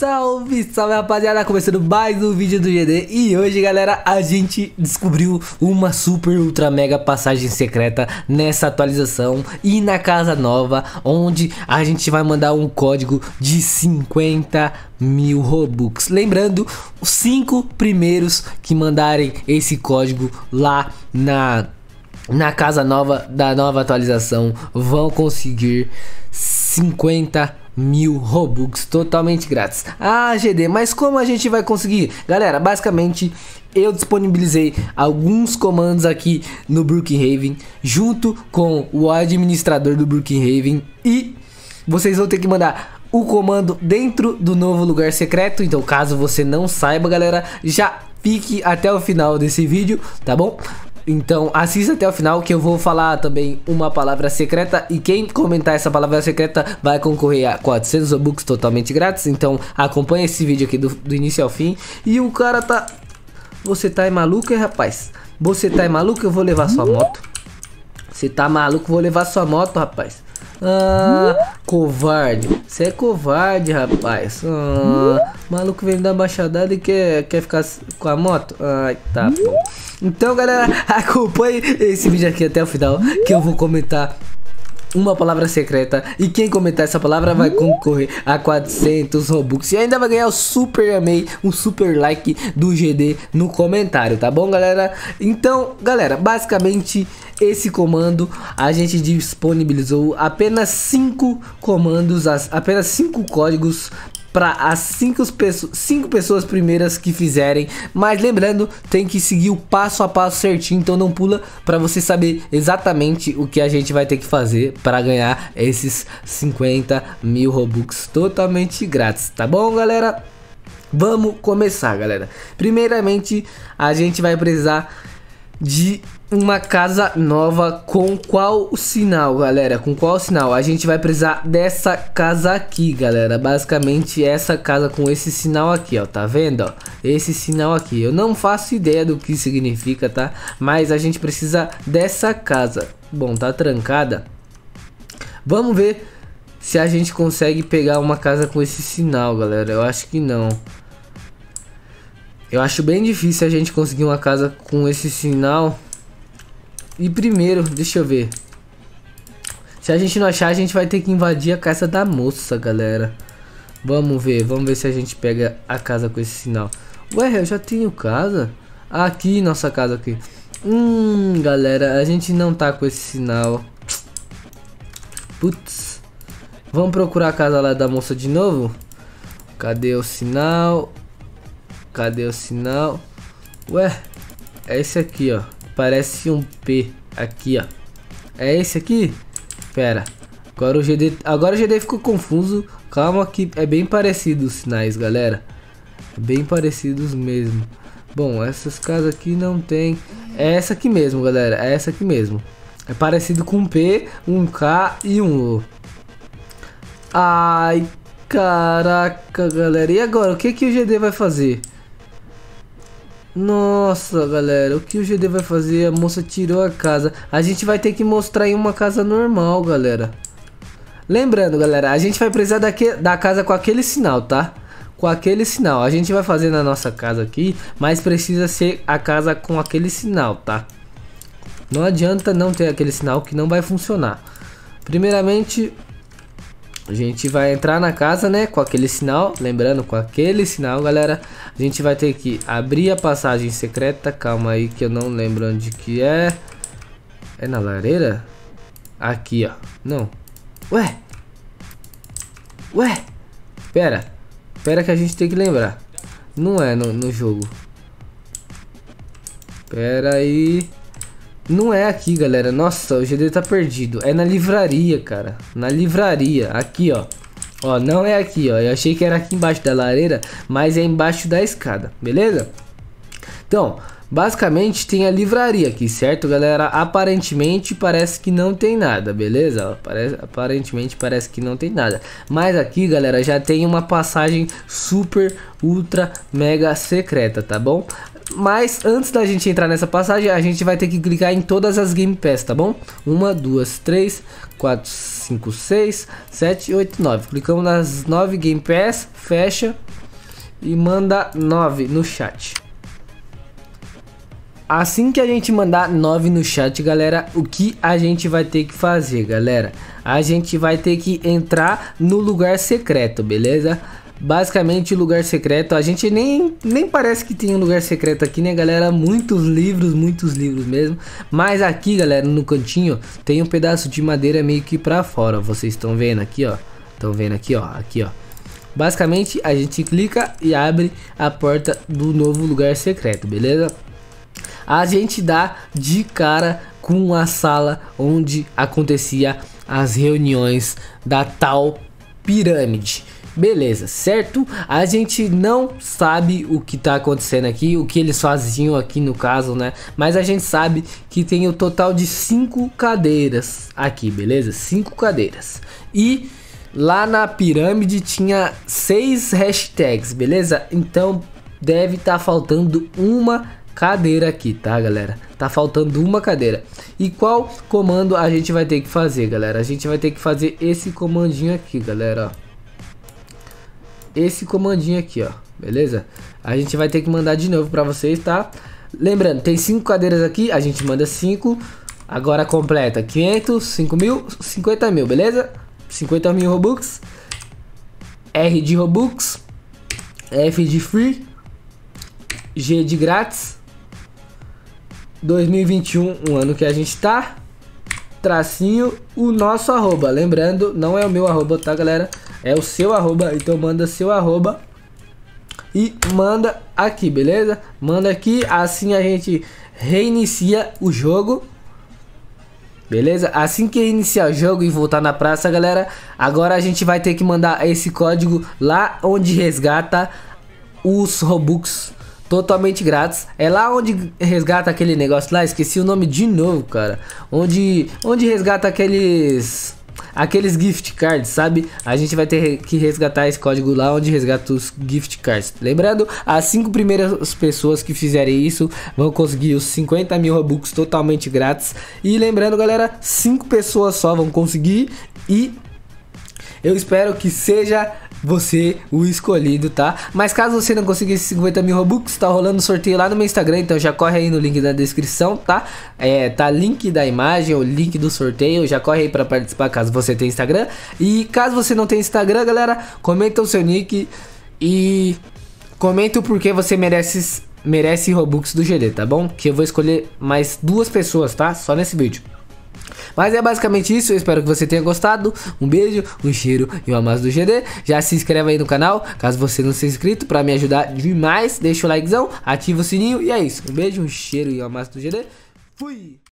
Salve, salve rapaziada, começando mais um vídeo do GD. E hoje galera, a gente descobriu uma super ultra mega passagem secreta nessa atualização e na casa nova, onde a gente vai mandar um código de 50.000 Robux. Lembrando, os 5 primeiros que mandarem esse código lá na casa nova da nova atualização vão conseguir 50.000 Robux totalmente grátis. Ah, GD, mas como a gente vai conseguir? Galera, basicamente eu disponibilizei alguns comandos aqui no Brookhaven junto com o administrador do Brookhaven e vocês vão ter que mandar o comando dentro do novo lugar secreto. Então caso você não saiba, galera, já fique até o final desse vídeo, tá bom? Então assista até o final que eu vou falar também uma palavra secreta e quem comentar essa palavra secreta vai concorrer a 400 Robux totalmente grátis. Então acompanha esse vídeo aqui do início ao fim. E o cara tá... Você tá maluco, rapaz? Você tá maluco? Eu vou levar sua moto. Você tá maluco? Vou levar sua moto, rapaz. Ah, covarde. Você é covarde, rapaz. Ah, maluco vem da baixadada e quer ficar com a moto. Ai, tá bom. Então galera, acompanhe esse vídeo aqui até o final, que eu vou comentar uma palavra secreta e quem comentar essa palavra vai concorrer a 400 Robux e ainda vai ganhar o super amei, um super like do GD no comentário, tá bom galera? Então galera, basicamente esse comando a gente disponibilizou apenas 5 comandos, apenas 5 códigos para as 5 pessoas primeiras que fizerem. Mas lembrando, tem que seguir o passo a passo certinho, então não pula, para você saber exatamente o que a gente vai ter que fazer para ganhar esses 50.000 Robux totalmente grátis, tá bom galera? Vamos começar galera. Primeiramente a gente vai precisar de uma casa nova. Com qual sinal, galera? Com qual sinal? A gente vai precisar dessa casa aqui, galera. Basicamente essa casa com esse sinal aqui, ó. Tá vendo, ó? Esse sinal aqui. Eu não faço ideia do que significa, tá? Mas a gente precisa dessa casa. Bom, tá trancada. Vamos ver se a gente consegue pegar uma casa com esse sinal, galera. Eu acho que não. Eu acho bem difícil a gente conseguir uma casa com esse sinal. E primeiro, deixa eu ver. Se a gente não achar, a gente vai ter que invadir a casa da moça, galera. Vamos ver se a gente pega a casa com esse sinal. Ué, eu já tenho casa? Aqui, nossa casa aqui. Galera, a gente não tá com esse sinal. Putz. Vamos procurar a casa lá da moça de novo? Cadê o sinal? Cadê o sinal? Ué, é esse aqui, ó. Parece um P aqui, ó. É esse aqui? Pera. Agora o GD ficou confuso. Calma que é bem parecido os sinais, galera. Bem parecidos mesmo. Bom, essas casas aqui não tem. É essa aqui mesmo, galera. É essa aqui mesmo. É parecido com um P, um K e um O. Ai, caraca, galera. E agora? O que o GD vai fazer? Nossa, galera, o que o GD vai fazer? A moça tirou a casa. A gente vai ter que mostrar em uma casa normal, galera. Lembrando, galera, a gente vai precisar da casa com aquele sinal, tá? Com aquele sinal. A gente vai fazer na nossa casa aqui, mas precisa ser a casa com aquele sinal, tá? Não adianta não ter aquele sinal que não vai funcionar. Primeiramente, a gente vai entrar na casa, né, com aquele sinal. Lembrando, com aquele sinal, galera, a gente vai ter que abrir a passagem secreta. Calma aí que eu não lembro onde que é. É na lareira? Aqui, ó. Não. Ué. Pera que a gente tem que lembrar. Não é no jogo. Pera aí. Não é aqui, galera. Nossa, o GD tá perdido. É na livraria, cara. Na livraria. Aqui, ó. Ó, não é aqui, ó. Eu achei que era aqui embaixo da lareira, mas é embaixo da escada. Beleza? Então, basicamente tem a livraria aqui, certo, galera? Aparentemente parece que não tem nada, beleza? Aparentemente parece que não tem nada. Mas aqui, galera, já tem uma passagem super, ultra, mega secreta, tá bom? Mas antes da gente entrar nessa passagem, a gente vai ter que clicar em todas as Game Pass, tá bom? 1, 2, 3, 4, 5, 6, 7, 8, 9. Clicamos nas 9 Game Pass, fecha. e manda 9 no chat. Assim que a gente mandar 9 no chat, galera, o que a gente vai ter que fazer, galera? A gente vai ter que entrar no lugar secreto, beleza? Basicamente, o lugar secreto, a gente nem parece que tem um lugar secreto aqui, né, galera? Muitos livros mesmo. Mas aqui, galera, no cantinho, tem um pedaço de madeira meio que pra fora. Vocês estão vendo aqui, ó. Estão vendo aqui, ó. Aqui, ó. Basicamente, a gente clica e abre a porta do novo lugar secreto, beleza? A gente dá de cara com a sala onde acontecia as reuniões da tal pirâmide. Beleza, certo? A gente não sabe o que tá acontecendo aqui, o que eles faziam aqui no caso, né? Mas a gente sabe que tem o total de 5 cadeiras aqui, beleza? 5 cadeiras. E lá na pirâmide tinha 6 hashtags, beleza? Então deve estar faltando uma cadeira aqui, tá, galera? Tá faltando uma cadeira. E qual comando a gente vai ter que fazer, galera? A gente vai ter que fazer esse comandinho aqui, galera, ó. Esse comandinho aqui, ó, beleza? A gente vai ter que mandar de novo pra vocês, tá? Lembrando, tem 5 cadeiras aqui, a gente manda 5. Agora completa 500, 5 mil, 50 mil, beleza? 50 mil Robux. R de Robux. F de Free. G de grátis. 2021, um ano que a gente tá. Tracinho, o nosso arroba. Lembrando, não é o meu arroba, tá, galera? É o seu arroba, então manda seu arroba e manda aqui, beleza? Manda aqui, assim a gente reinicia o jogo. Beleza? Assim que iniciar o jogo e voltar na praça, galera, agora a gente vai ter que mandar esse código lá onde resgata os Robux totalmente grátis. É lá onde resgata aquele negócio lá, esqueci o nome de novo, cara. Onde resgata aqueles gift cards, sabe? A gente vai ter que resgatar esse código lá onde resgata os gift cards. Lembrando, as 5 primeiras pessoas que fizerem isso vão conseguir os 50 mil Robux totalmente grátis. E lembrando, galera, 5 pessoas só vão conseguir. E eu espero que seja você o escolhido, tá? Mas caso você não conseguir esses 50 mil Robux, tá rolando sorteio lá no meu Instagram, então já corre aí no link da descrição, tá? Tá link da imagem, o link do sorteio, já corre aí pra participar caso você tenha Instagram. E caso você não tenha Instagram, galera, comenta o seu nick e comenta o porquê você merece Robux do GD, tá bom? Que eu vou escolher mais 2 pessoas, tá? Só nesse vídeo. Mas é basicamente isso, eu espero que você tenha gostado. Um beijo, um cheiro e um amasso do GD. Já se inscreve aí no canal, caso você não seja inscrito, pra me ajudar demais. Deixa o likezão, ativa o sininho e é isso. Um beijo, um cheiro e um amasso do GD. Fui!